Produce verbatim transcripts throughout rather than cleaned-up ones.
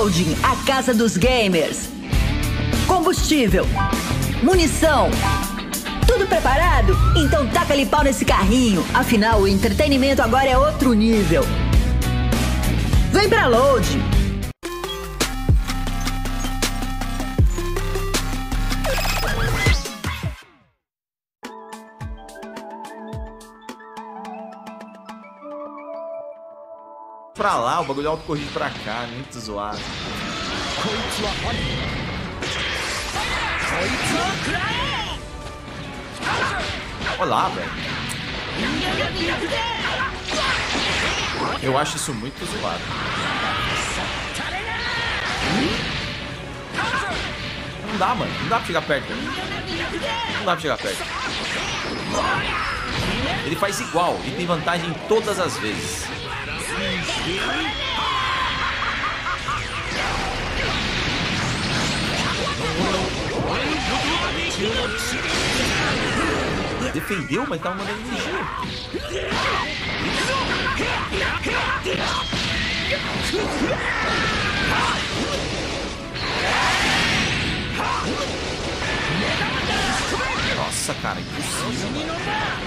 Loading, a casa dos gamers. Combustível, munição, tudo preparado? Então taca-lhe pau nesse carrinho. Afinal, o entretenimento agora é outro nível. Vem pra Loading. Pra lá, o bagulho autocorrido pra cá, muito zoado. Olha lá, velho. Eu acho isso muito zoado. Não dá, mano. Não dá pra chegar perto. Não dá pra chegar perto. Ele faz igual. Ele tem vantagem todas as vezes. Defendeu, mas tava mandando fugir. Nossa, cara, impossível, mano.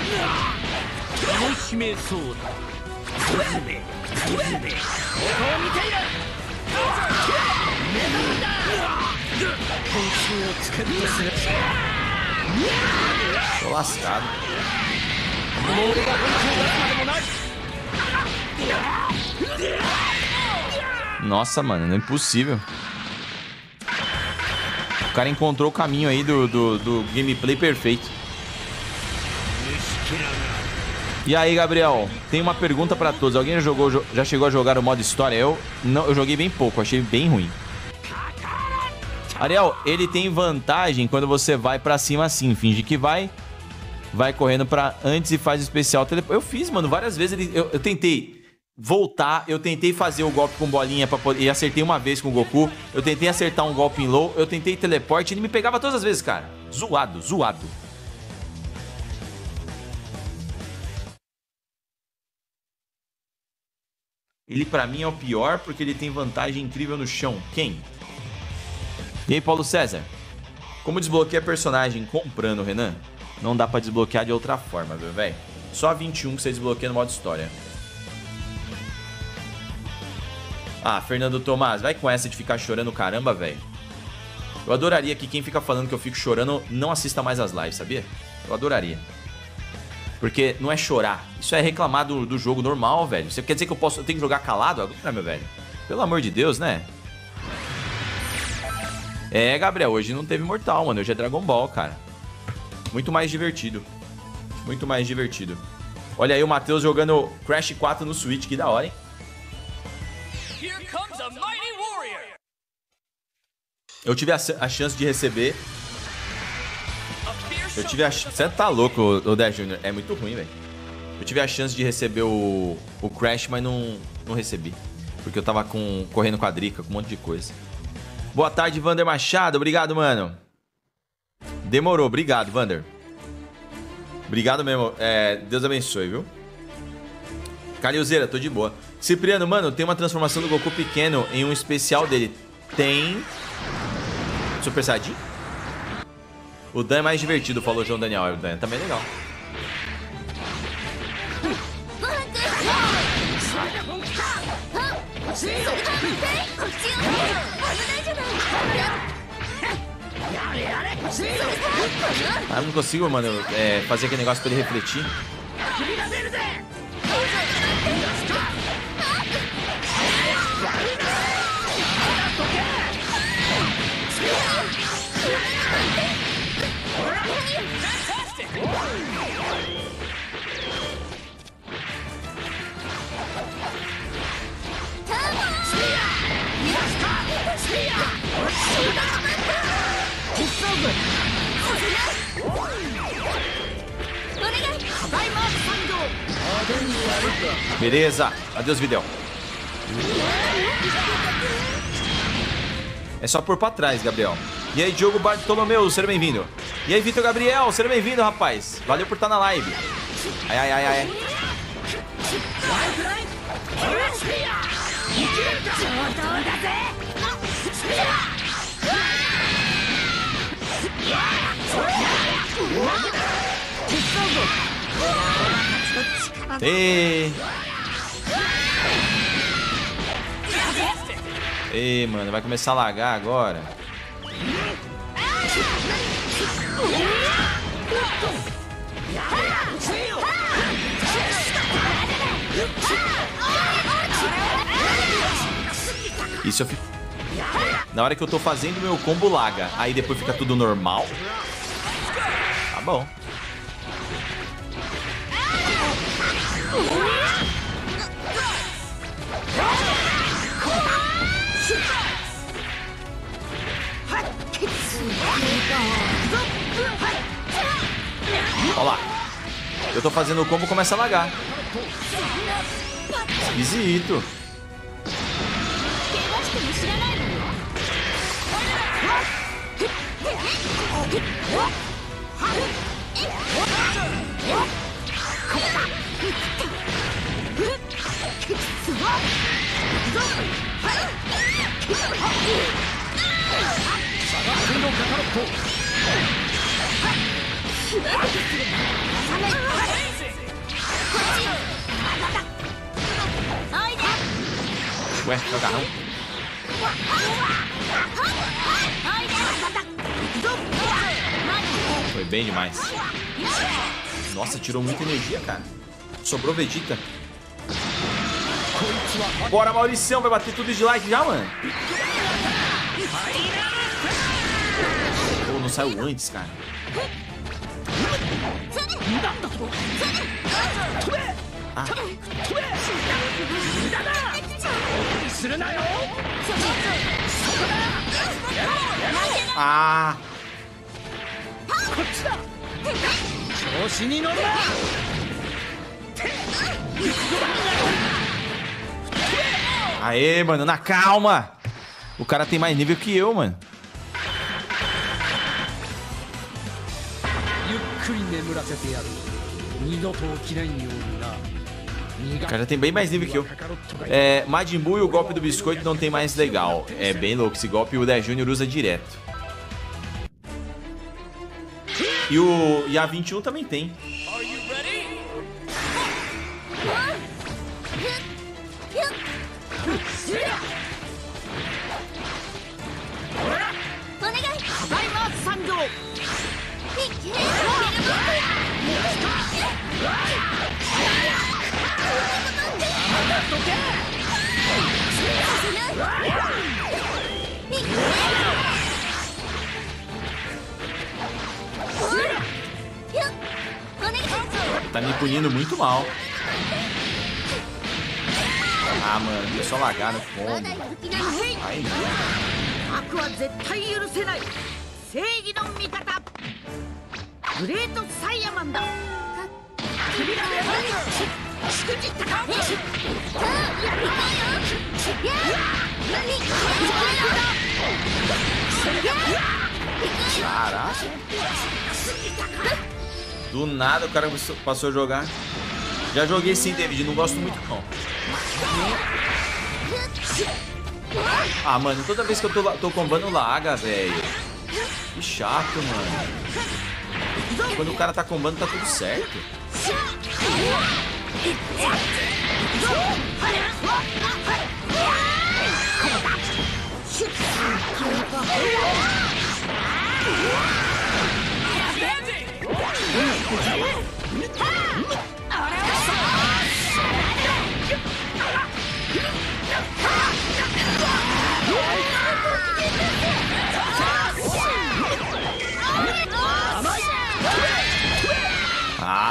Tô lascado. Nossa, mano, não é impossível. O cara encontrou o caminho aí do, do, do gameplay perfeito. E aí, Gabriel, tem uma pergunta pra todos. Alguém já, jogou, já chegou a jogar o modo história? Eu, não, eu joguei bem pouco, achei bem ruim. Ariel, ele tem vantagem quando você vai pra cima assim, finge que vai, vai correndo pra antes e faz o especial. Eu fiz, mano, várias vezes. Ele, eu, eu tentei voltar, eu tentei fazer o golpe com bolinha pra poder, e acertei uma vez com o Goku. Eu tentei acertar um golpe em low, eu tentei teleporte, ele me pegava todas as vezes, cara. Zoado, zoado. Ele pra mim é o pior porque ele tem vantagem incrível no chão. Quem? E aí, Paulo César? Como desbloqueia personagem comprando, Renan? Não dá pra desbloquear de outra forma, viu, velho? Só vinte e um que você desbloqueia no modo história. Ah, Fernando Tomás, vai com essa de ficar chorando caramba, velho. Eu adoraria que quem fica falando que eu fico chorando não assista mais as lives, sabia? Eu adoraria. Porque não é chorar. Isso é reclamar do, do jogo normal, velho. Você quer dizer que eu posso, eu tenho que jogar calado agora, meu velho? Pelo amor de Deus, né? É, Gabriel, hoje não teve Mortal, mano. Hoje é Dragon Ball, cara. Muito mais divertido. Muito mais divertido. Olha aí o Matheus jogando Crash quatro no Switch. Que da hora, hein? Eu tive a, a chance de receber... Eu tive a chance... Você tá louco, o Dez Júnior. É muito ruim, velho. Eu tive a chance de receber o, o Crash, mas não, não recebi. Porque eu tava com, correndo com a Drica, com um monte de coisa. Boa tarde, Vander Machado. Obrigado, mano. Demorou. Obrigado, Vander. Obrigado mesmo. É, Deus abençoe, viu? Calilzeira, tô de boa. Cipriano, mano, tem uma transformação do Goku pequeno em um especial dele. Tem... Super Saiyajin? O Dan é mais divertido, falou João Daniel. O Dan também é legal. Ah, eu não consigo, mano, é, fazer aquele negócio pra ele refletir. Beleza, adeus, Videl. É só por pra trás, Gabriel. E aí, Diogo Bartolomeu, seja bem-vindo. E aí, Vitor Gabriel, seja bem-vindo, rapaz. Valeu por estar na live. Ai, ai, ai, ai. Ei. Ei, mano, vai começar a lagar agora. Isso eu fico... Na hora que eu tô fazendo, meu combo laga. Aí depois fica tudo normal. Tá bom. Olha lá. Eu tô fazendo o combo e começa a lagar. Esquisito. Ué, é o garrão. Foi bem demais. Nossa, tirou muita energia, cara. Sobrou Vegeta. Bora, Mauricião. Vai bater tudo de like já, mano. Pô, não saiu antes, cara. Ah. Ah. Aê, mano, na calma. O cara tem mais nível que eu, mano. O cara tem bem mais nível que eu. É, Majin Buu e o golpe do biscoito não tem mais legal. É bem louco esse golpe, o dez Júnior usa direto. E o e a vinte e um também tem. Tá me punindo muito mal. Ah, mano, é só lagar no combo. Aí caraca. Do nada o cara passou a jogar. Já joguei sim, David, não gosto muito não. Ah, mano, toda vez que eu tô, tô combando laga, velho. Que chato, mano. Quando o cara tá combando, tá tudo certo. Ah.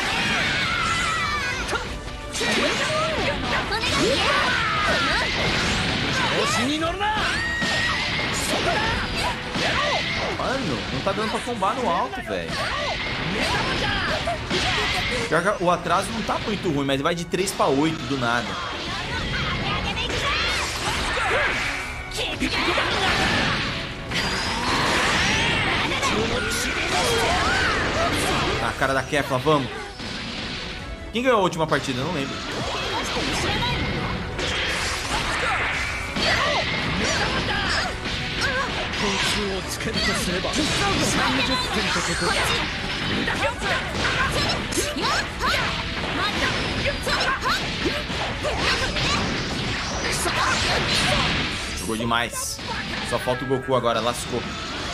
Mano, não tá dando pra combar no alto, velho. O atraso não tá muito ruim, mas vai de três pra oito do nada. A cara da Kefla, vamos. Quem ganhou a última partida? Eu não lembro. Jogou demais. Só falta o Goku agora, lascou.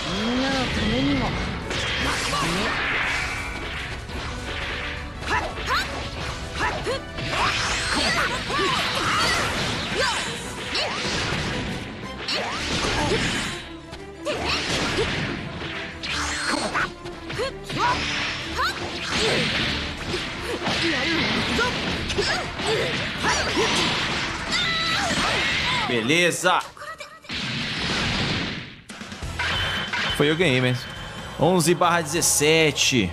Beleza. Foi eu ganhei mesmo. onze barra dezessete.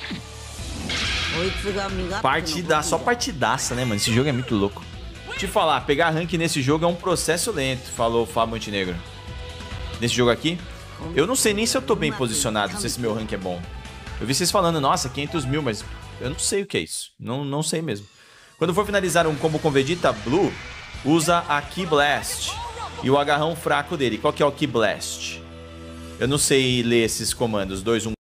Partida, só partidaça, né, mano? Esse jogo é muito louco. Te falar, pegar rank nesse jogo é um processo lento, falou o Fábio Montenegro. Nesse jogo aqui, eu não sei nem se eu tô bem posicionado, se esse meu rank é bom. Eu vi vocês falando, nossa, quinhentos mil, mas eu não sei o que é isso. Não, não sei mesmo. Quando for finalizar um combo com Vegeta Blue, usa a Ki Blast e o agarrão fraco dele. Qual que é o Ki Blast? Eu não sei ler esses comandos. dois, um